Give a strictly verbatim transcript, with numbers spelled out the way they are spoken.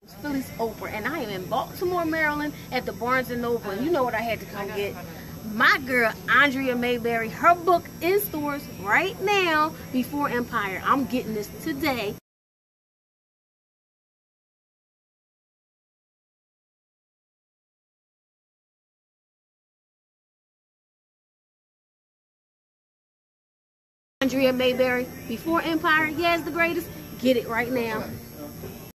Philly's Oprah, and I am in Baltimore, Maryland at the Barnes and Noble, and you know what I had to come get? My girl Andria Mayberry, her book in stores right now, Before Empire. I'm getting this today. Andria Mayberry, Before Empire, Yazz the Greatest. Get it right now.